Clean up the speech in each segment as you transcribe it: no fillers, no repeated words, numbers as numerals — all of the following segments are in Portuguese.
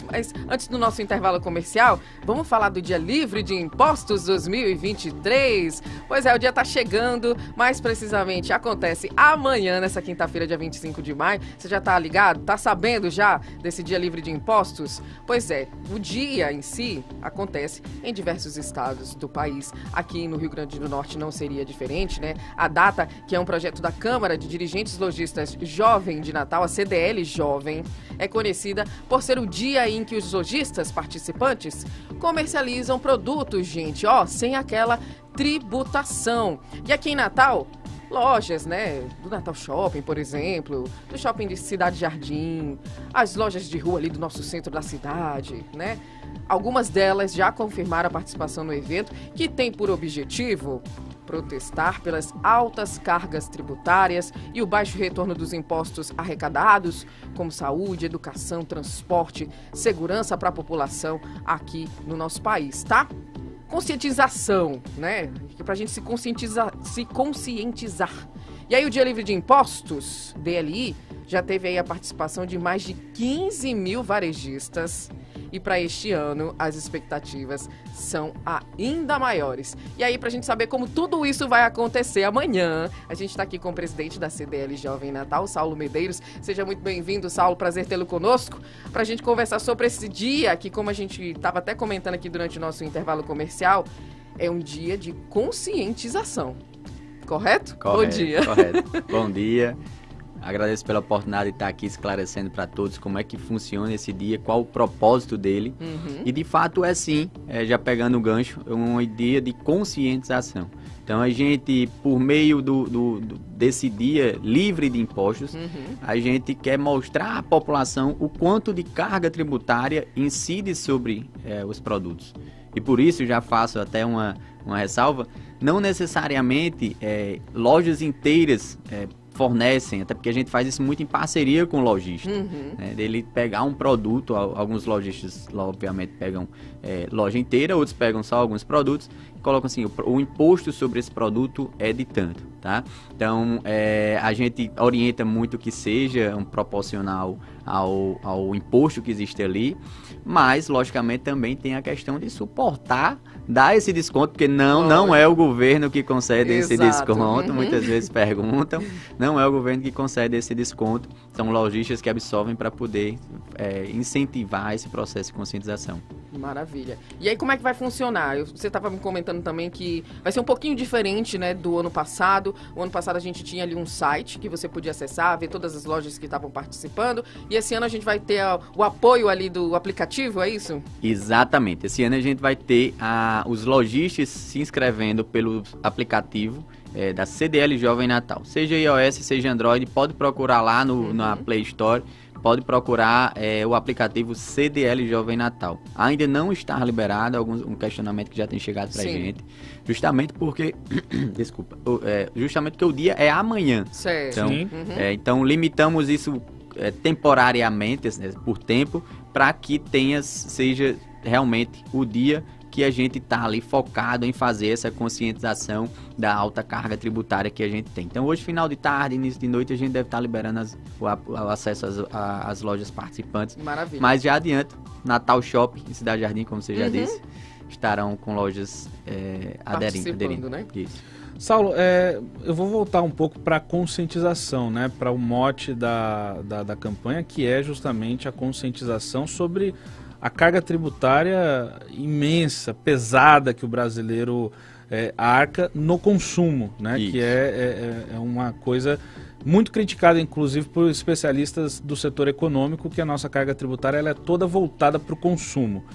isso. Mas antes do nosso intervalo comercial, vamos falar do Dia Livre de Impostos 2023. Pois é, o dia está chegando, mais precisamente acontece amanhã, nessa quinta-feira, dia 25 de maio. Você já está ligado? Está sabendo já desse Dia Livre de Impostos? Pois é, o dia em si acontece em diversos estados do país. Aqui no Rio Grande do Norte não seria diferente, né? A data, que é um projeto da Câmara de Dirigentes Lojistas Jovem de Natal, a CDL Jovem, é conhecida por ser o dia em que os lojistas participantes comercializam produtos, gente, sem aquela tributação. E aqui em Natal, lojas, né, do Natal Shopping, por exemplo, do Shopping de Cidade Jardim, as lojas de rua ali do nosso centro da cidade, né? Algumas delas já confirmaram a participação no evento, que tem por objetivo protestar pelas altas cargas tributárias e o baixo retorno dos impostos arrecadados, como saúde, educação, transporte, segurança para a população aqui no nosso país, tá? Conscientização, né? Para a gente se conscientizar. E aí o Dia Livre de Impostos, DLI, já teve aí a participação de mais de 15 mil varejistas. E para este ano, as expectativas são ainda maiores. E aí, para a gente saber como tudo isso vai acontecer amanhã, a gente está aqui com o presidente da CDL Jovem Natal, Saulo Medeiros. Seja muito bem-vindo, Saulo. Prazer tê-lo conosco. Para a gente conversar sobre esse dia, que como a gente estava até comentando aqui durante o nosso intervalo comercial, é um dia de conscientização. Correto? Correto, bom dia. Correto. Bom dia. Agradeço pela oportunidade de estar aqui esclarecendo para todos como é que funciona esse dia, qual o propósito dele. E de fato é sim, já pegando o gancho, um dia de conscientização. Então a gente, por meio desse dia livre de impostos, a gente quer mostrar à população o quanto de carga tributária incide sobre os produtos. E por isso já faço até uma ressalva, não necessariamente lojas inteiras fornecem, até porque a gente faz isso muito em parceria com o lojista, né, dele pegar um produto, alguns lojistas obviamente pegam loja inteira, outros pegam só alguns produtos e colocam assim, o imposto sobre esse produto é de tanto, tá? Então a gente orienta muito que seja proporcional ao imposto que existe ali, mas logicamente também tem a questão de suportar, dar esse desconto, porque não é o governo que concede esse desconto, muitas vezes perguntam, não é o governo que concede esse desconto, são lojistas que absorvem para poder incentivar esse processo de conscientização. Maravilha. E aí como é que vai funcionar? Você estava me comentando também que vai ser um pouquinho diferente, né, do ano passado. O ano passado a gente tinha ali um site que você podia acessar, ver todas as lojas que estavam participando, e esse ano a gente vai ter o apoio ali do aplicativo, é isso? Exatamente. Esse ano a gente vai ter os lojistas se inscrevendo pelo aplicativo da CDL Jovem Natal. Seja iOS, seja Android, pode procurar lá na Play Store, pode procurar o aplicativo CDL Jovem Natal. Ainda não está liberado, um questionamento que já tem chegado pra gente, justamente porque, justamente porque o dia é amanhã. Certo. Então, então limitamos isso temporariamente, por tempo, para que seja realmente o dia que a gente está ali focado em fazer essa conscientização da alta carga tributária que a gente tem. Então hoje, final de tarde, início de noite, a gente deve estar liberando o acesso às lojas participantes. Maravilha. Mas já adianto, Natal Shopping e Cidade Jardim, como você já disse, estarão com lojas aderindo. Né? Isso. Saulo, eu vou voltar um pouco para a conscientização, né? Para o mote da campanha, que é justamente a conscientização sobre a carga tributária imensa, pesada que o brasileiro arca no consumo, né? Isso. Que é uma coisa muito criticada, inclusive, por especialistas do setor econômico, que a nossa carga tributária ela é toda voltada para o consumo.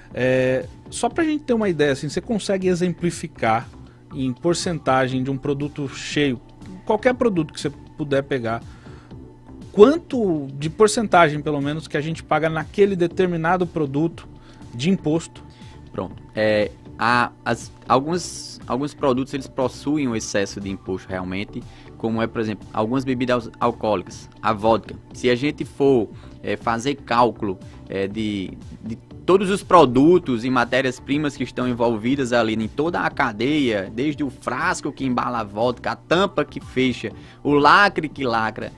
Só para a gente ter uma ideia, assim, você consegue exemplificar em porcentagem de um produto cheio, qualquer produto que você puder pegar, quanto de porcentagem, pelo menos, que a gente paga naquele determinado produto de imposto? Pronto. Alguns produtos eles possuem um excesso de imposto realmente, como é, por exemplo, algumas bebidas alcoólicas, a vodka. Se a gente for fazer cálculo de todos os produtos e matérias-primas que estão envolvidas ali em toda a cadeia, desde o frasco que embala a vodka, a tampa que fecha, o lacre que lacra,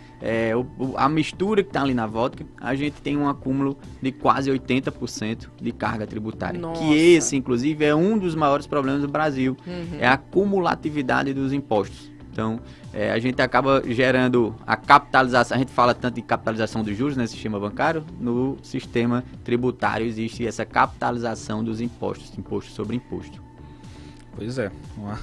a mistura que está ali na vodka, a gente tem um acúmulo de quase 80% de carga tributária. Nossa. Que esse, inclusive, é um dos maiores problemas do Brasil, é a acumulatividade dos impostos. Então, a gente acaba gerando a capitalização, a gente fala tanto de capitalização dos juros, né, no sistema bancário, no sistema tributário existe essa capitalização dos impostos, imposto sobre imposto. Pois é,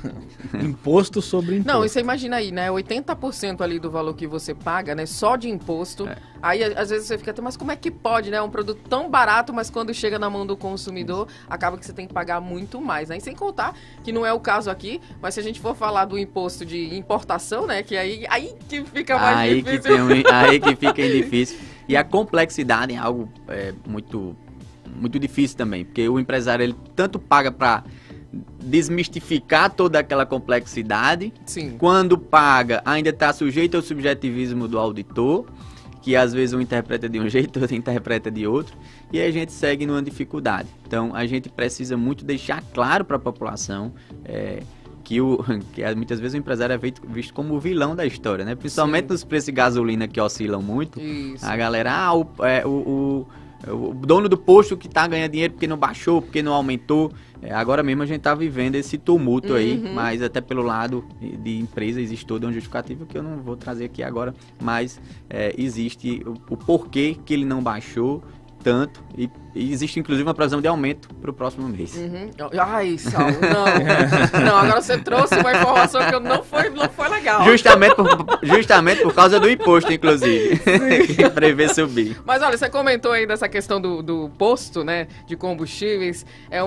imposto sobre imposto. Não, e você imagina aí, né, 80% ali do valor que você paga, né, só de imposto, aí às vezes você fica até, mas como é que pode, né, um produto tão barato, mas quando chega na mão do consumidor, acaba que você tem que pagar muito mais, né, e sem contar que não é o caso aqui, mas se a gente for falar do imposto de importação, né, que aí que fica mais difícil. Aí que fica difícil, e a complexidade é algo muito, muito difícil também, porque o empresário, ele tanto paga para desmistificar toda aquela complexidade. Sim. Quando paga, ainda está sujeito ao subjetivismo do auditor, que às vezes um interpreta de um jeito, outro interpreta de outro, e a gente segue numa dificuldade. Então, a gente precisa muito deixar claro para a população que muitas vezes o empresário é visto como o vilão da história, né? Principalmente nos preços de gasolina que oscilam muito. Isso. A galera, o dono do posto que está ganhando dinheiro porque não baixou, porque não aumentou. Agora mesmo a gente está vivendo esse tumulto aí, mas até pelo lado de empresa existe toda uma justificativa que eu não vou trazer aqui agora, mas existe o porquê que ele não baixou tanto e existe inclusive uma previsão de aumento para o próximo mês. Ai, Saulo, não, agora você trouxe uma informação que não foi legal. Justamente por causa do imposto, inclusive, que prevê subir. Mas olha, você comentou aí dessa questão do posto, né, de combustíveis, é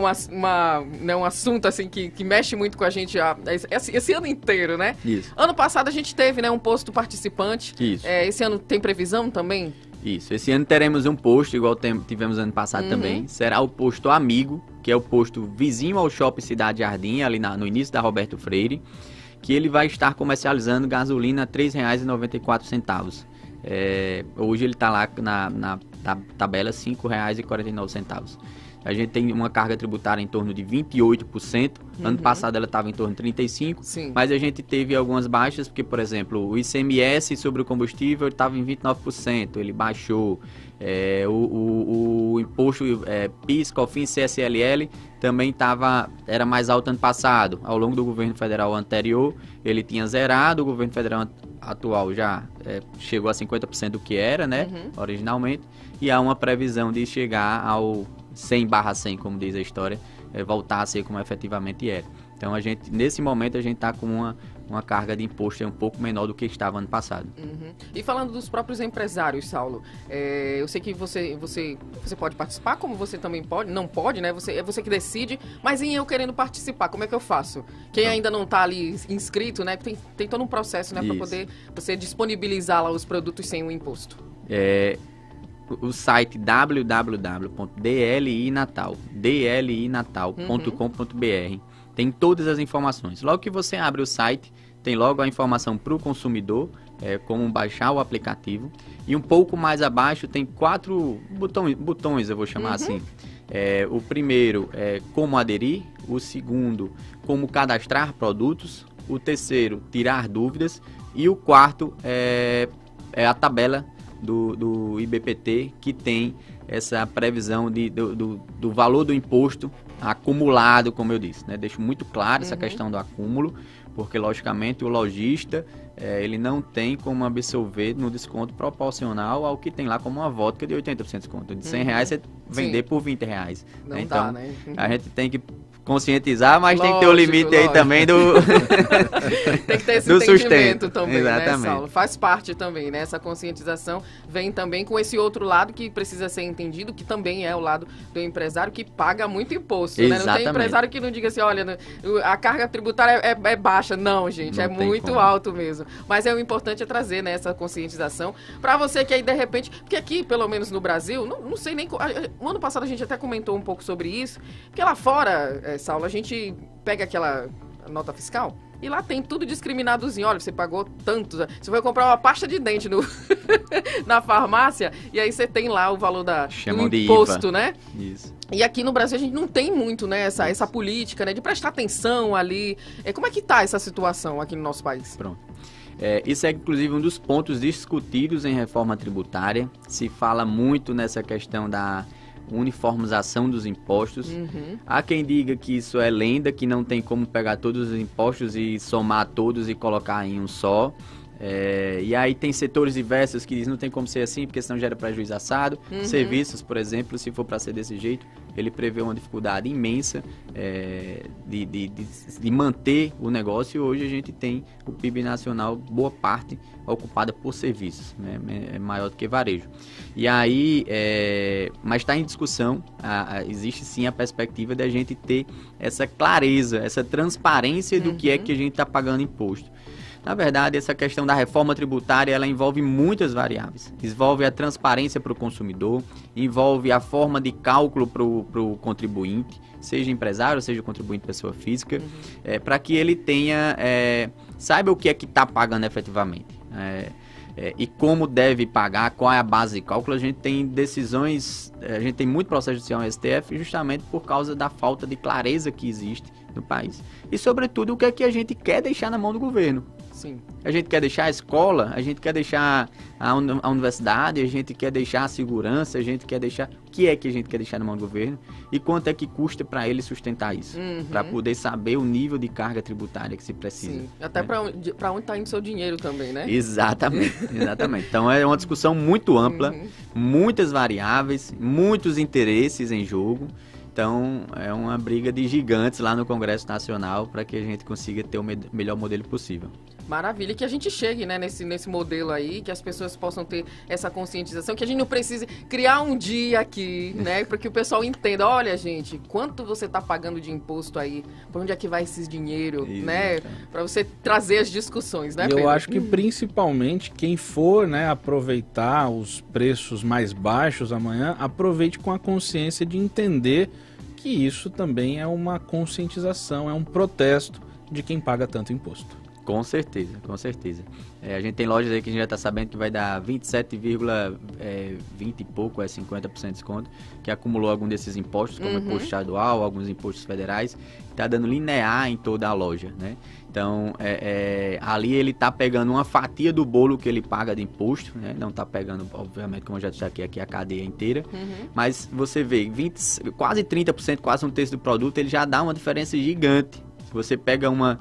um assunto assim que mexe muito com a gente esse ano inteiro, né? Isso. Ano passado a gente teve, né, um posto participante. Isso. Esse ano tem previsão também? Isso, esse ano teremos um posto, igual tivemos ano passado também. Será o posto Amigo, que é o posto vizinho ao Shopping Cidade Jardim, ali no início da Roberto Freire, que ele vai estar comercializando gasolina a R$ 3,94. Hoje ele está lá na tabela R$ 5,49. A gente tem uma carga tributária em torno de 28%. Ano passado ela estava em torno de 35%. Sim. Mas a gente teve algumas baixas, porque, por exemplo, o ICMS sobre o combustível estava em 29%. Ele baixou. O imposto PIS, COFINS, CSLL também era mais alto ano passado. Ao longo do governo federal anterior, ele tinha zerado. O governo federal atual já chegou a 50% do que era, né? Originalmente. E há uma previsão de chegar ao 100/100, como diz a história, voltar a ser como efetivamente era. Então, nesse momento, a gente está com uma carga de imposto um pouco menor do que estava ano passado. E falando dos próprios empresários, Saulo, eu sei que você pode participar, como você também não pode, né? É você que decide, mas em eu querendo participar, como é que eu faço? Quem ainda não está ali inscrito, né? Tem todo um processo, né, para poder você disponibilizar lá os produtos sem o imposto. O site www.dlinatal.com.br tem todas as informações. Logo que você abre o site, tem logo a informação para o consumidor, como baixar o aplicativo. E um pouco mais abaixo tem 4 botões, eu vou chamar assim. O primeiro é como aderir, o segundo, como cadastrar produtos, o terceiro, tirar dúvidas, e o quarto é a tabela do IBPT, que tem essa previsão do valor do imposto acumulado, como eu disse, né? Deixo muito claro essa questão do acúmulo, porque logicamente o lojista ele não tem como absorver no desconto proporcional ao que tem lá como uma vodka de 80% de desconto. De R$100 você vender por R$20. Não então, dá, né? A gente tem que conscientizar, mas tem que ter o limite aí também do tem que ter esse do entendimento sustento também, exatamente, né, Saulo? Faz parte também, né? Essa conscientização vem também com esse outro lado que precisa ser entendido, que também é o lado do empresário que paga muito imposto, né? Não tem empresário que não diga assim, olha, a carga tributária é baixa. Não, gente, é muito alto mesmo. Mas o importante é trazer, né, essa conscientização para você que aí, de repente, porque aqui, pelo menos no Brasil, não sei nem... O ano passado a gente até comentou um pouco sobre isso, porque lá fora, Saulo, a gente pega aquela nota fiscal, E lá tem tudo discriminadozinho. Olha, você pagou tanto. Você foi comprar uma pasta de dente na farmácia e aí você tem lá o valor do imposto, né? Isso. E aqui no Brasil a gente não tem muito, né, essa política, né, de prestar atenção ali. Como é que tá essa situação aqui no nosso país? Pronto. Isso é, inclusive, um dos pontos discutidos em reforma tributária. Se fala muito nessa questão da uniformização dos impostos. Há quem diga que isso é lenda, que não tem como pegar todos os impostos e somar todos e colocar em um só. E aí tem setores diversos que dizem não tem como ser assim, porque senão gera prejuízo assado. Serviços, por exemplo, se for para ser desse jeito, ele prevê uma dificuldade imensa de manter o negócio. E hoje a gente tem o PIB nacional, boa parte, ocupada por serviços, né? É maior do que varejo. E aí, mas está em discussão, existe sim a perspectiva de a gente ter essa clareza, essa transparência do que é que a gente está pagando imposto. Na verdade, essa questão da reforma tributária, ela envolve muitas variáveis. Envolve a transparência para o consumidor, envolve a forma de cálculo para o contribuinte, seja empresário, seja contribuinte pessoa física, para que ele saiba o que é que está pagando efetivamente. E como deve pagar, qual é a base de cálculo. A gente tem decisões, a gente tem muito processo judicial no STF justamente por causa da falta de clareza que existe no país. E, sobretudo, o que é que a gente quer deixar na mão do governo. Sim. A gente quer deixar a escola, a gente quer deixar a universidade, a gente quer deixar a segurança, a gente quer deixar... O que é que a gente quer deixar na mão do governo e quanto é que custa para ele sustentar isso? Para poder saber o nível de carga tributária que se precisa. Sim. Até para onde está indo seu dinheiro também, né? Exatamente, exatamente. Então é uma discussão muito ampla, muitas variáveis, muitos interesses em jogo. Então, é uma briga de gigantes lá no Congresso Nacional para que a gente consiga ter o melhor modelo possível. Maravilha, que a gente chegue, né, nesse modelo aí, que as pessoas possam ter essa conscientização, que a gente não precise criar um dia aqui, né, para que o pessoal entenda, olha, gente, quanto você está pagando de imposto aí, para onde é que vai esse dinheiro, né, para você trazer as discussões, né, Pedro? Eu acho que principalmente quem for, né, aproveitar os preços mais baixos amanhã, aproveite com a consciência de entender que isso também é uma conscientização, é um protesto de quem paga tanto imposto. Com certeza, com certeza. A gente tem lojas aí que a gente já está sabendo que vai dar 27,20 e pouco, 50% de desconto, que acumulou algum desses impostos, como imposto estadual, alguns impostos federais, está dando linear em toda a loja, né? Então, ali ele está pegando uma fatia do bolo que ele paga de imposto, né? Não está pegando, obviamente, como eu já disse aqui a cadeia inteira, mas você vê, quase 30%, quase um terço do produto, ele já dá uma diferença gigante. Se você pega uma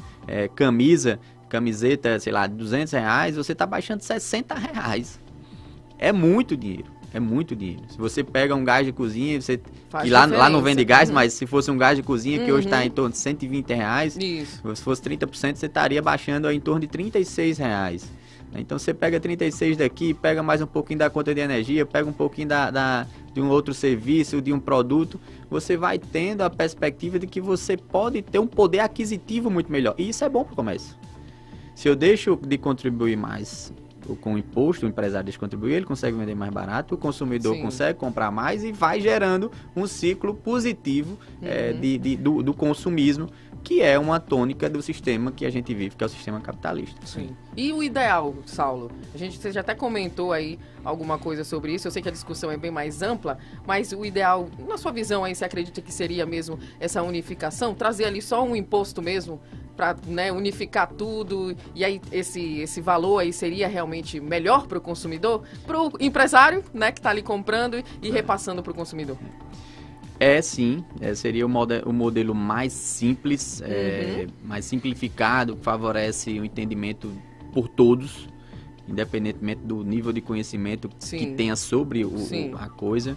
camiseta, sei lá, de R$200, você está baixando R$60. É muito dinheiro, é muito dinheiro. Se você pega um gás de cozinha, que lá não vende gás, mas se fosse um gás de cozinha que hoje está em torno de R$120, se fosse 30%, você estaria baixando em torno de R$36. Então você pega 36 daqui, pega mais um pouquinho da conta de energia, pega um pouquinho de um outro serviço, de um produto, você vai tendo a perspectiva de que você pode ter um poder aquisitivo muito melhor. E isso é bom para o comércio. Se eu deixo de contribuir mais com o imposto, o empresário deixa de contribuir, ele consegue vender mais barato, o consumidor consegue comprar mais e vai gerando um ciclo positivo do consumismo, que é uma tônica do sistema que a gente vive, que é o sistema capitalista. Sim. E o ideal, Saulo? Você já até comentou aí alguma coisa sobre isso, eu sei que a discussão é bem mais ampla, mas o ideal, na sua visão aí, você acredita que seria mesmo essa unificação? Trazer ali só um imposto mesmo, para, né, unificar tudo, e aí esse valor aí seria realmente melhor para o consumidor? Para o empresário, né, que está ali comprando e repassando para o consumidor? Sim, seria o modelo mais simples, mais simplificado, que favorece o entendimento por todos, independentemente do nível de conhecimento que tenha sobre a coisa,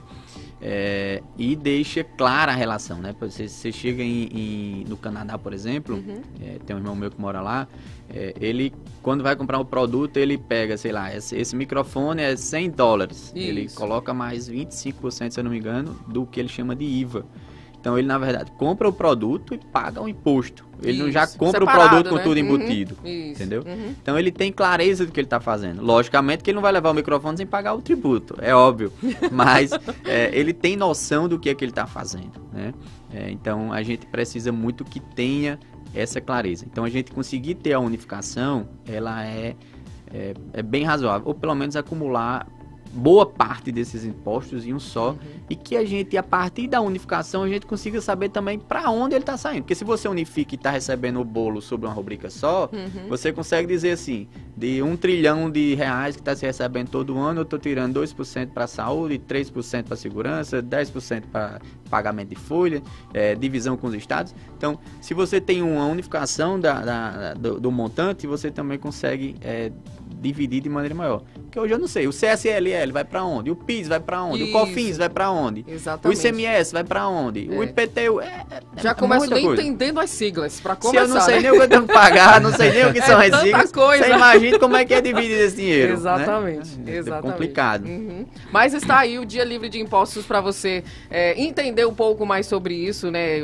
e deixa clara a relação, né? Você chega no Canadá, por exemplo, tem um irmão meu que mora lá, ele, quando vai comprar um produto, ele pega, sei lá, esse microfone é $100, ele coloca mais 25%, se eu não me engano, do que ele chama de IVA. Então ele, na verdade, compra o produto e paga o imposto. Ele não já compra o produto com tudo embutido, entendeu? Então ele tem clareza do que ele está fazendo. Logicamente que ele não vai levar o microfone sem pagar o tributo, é óbvio. Mas ele tem noção do que é que ele está fazendo, né? Então a gente precisa muito que tenha essa clareza. Então, a gente conseguir ter a unificação, ela é bem razoável, ou pelo menos acumular boa parte desses impostos em um só, e que a gente, a partir da unificação, a gente consiga saber também para onde ele está saindo. Porque se você unifica e está recebendo o bolo sobre uma rubrica só, você consegue dizer assim, de 1 trilhão de reais que está se recebendo todo ano, eu estou tirando 2% para a saúde, 3% para a segurança, 10% para pagamento de folha, divisão com os estados. Então, se você tem uma unificação do montante, você também consegue dividir de maneira maior. Porque hoje eu não sei, o CSLL vai para onde? O PIS vai para onde? Isso. O COFINS vai para onde? Exatamente. O ICMS vai para onde? O IPTU... Já começo nem entendendo as siglas, para começar. Se eu não sei nem o que eu tenho que pagar, não sei nem o que são as siglas, coisa. Você imagina como é que é dividido esse dinheiro. Exatamente. Né? Exatamente. É complicado. Mas está aí o Dia Livre de Impostos para você entender um pouco mais sobre isso, né?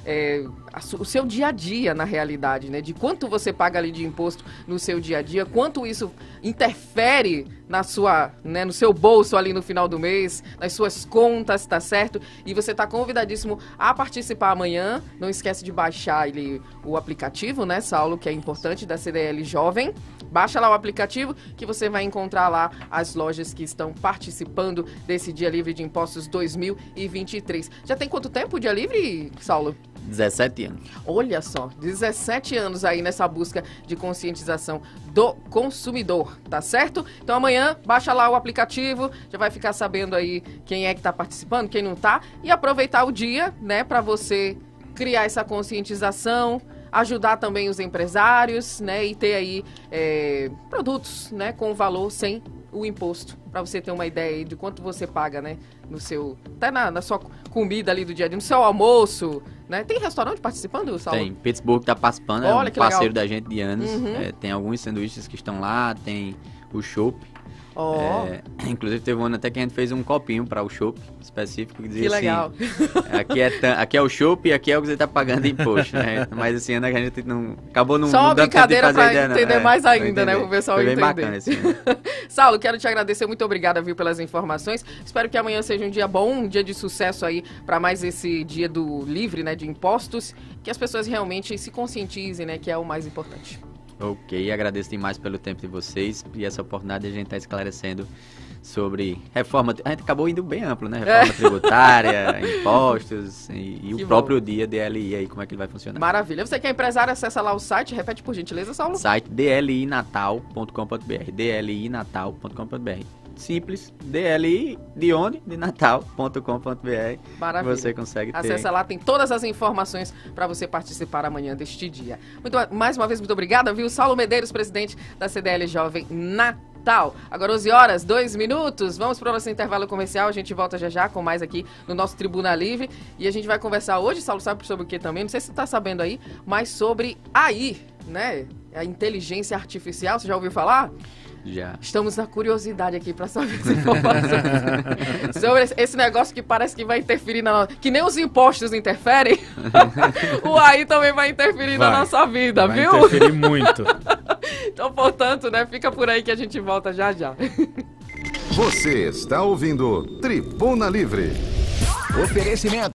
O seu dia a dia, na realidade, né? De quanto você paga ali de imposto no seu dia a dia, quanto isso interfere na sua, né, no seu bolso ali no final do mês, nas suas contas, tá certo? E você tá convidadíssimo a participar amanhã. Não esquece de baixar o aplicativo, né, Saulo, que é importante, da CDL Jovem. Baixa lá o aplicativo que você vai encontrar lá as lojas que estão participando desse Dia Livre de Impostos 2023. Já tem quanto tempo o Dia Livre, Saulo? 17 anos. Olha só, 17 anos aí nessa busca de conscientização do consumidor, tá certo? Então amanhã, baixa lá o aplicativo, já vai ficar sabendo aí quem é que tá participando, quem não tá, e aproveitar o dia, né, para você criar essa conscientização, ajudar também os empresários, né, e ter aí produtos, né, com valor sem o imposto, para você ter uma ideia aí de quanto você paga, né, no seu, até na sua comida ali do dia a dia, no seu almoço, né? Tem restaurante participando, Saulo? Tem, Pittsburgh tá participando, Olha, é um parceiro legal da gente de anos, tem alguns sanduíches que estão lá, tem o chopp. Inclusive teve um ano até que a gente fez um copinho para o chopp específico que dizia que legal. Assim, aqui é o chopp e aqui é o que você está pagando de imposto, né? Mas esse ano a gente não acabou não só uma brincadeira para entender mais ainda, entender, né? Para o pessoal entender. Foi bem bacana esse ano. Saulo, quero te agradecer, muito obrigada, viu, pelas informações. Espero que amanhã seja um dia bom, um dia de sucesso aí para mais esse dia do livre, né, de impostos, que as pessoas realmente se conscientizem, né, que é o mais importante. Ok, agradeço demais pelo tempo de vocês e essa oportunidade de a gente estar esclarecendo sobre reforma. A gente acabou indo bem amplo, né? Reforma tributária, impostos e o próprio dia DLI aí, como é que ele vai funcionar. Maravilha. Você que é empresário, acessa lá o site, repete por gentileza, Saulo. Site dlinatal.com.br, dlinatal.com.br. Simples, DLI, de onde? De natal.com.br. Maravilha. Você consegue ter. Acessa lá, tem todas as informações para você participar amanhã deste dia. Mais uma vez, muito obrigada, viu? Saulo Medeiros, presidente da CDL Jovem Natal. Agora 11h02. Vamos para o nosso intervalo comercial. A gente volta já já com mais aqui no nosso Tribuna Livre. E a gente vai conversar hoje, Saulo, sabe sobre o que também? Não sei se você está sabendo aí, mas sobre AI, né? A inteligência artificial. Você já ouviu falar? Já. Estamos na curiosidade aqui para saber essa informação sobre esse negócio que parece que vai interferir que nem os impostos interferem. O AI também vai interferir na nossa vida, viu? Vai interferir muito. Então, portanto, né, fica por aí que a gente volta já já. Você está ouvindo Tribuna Livre. Oferecimento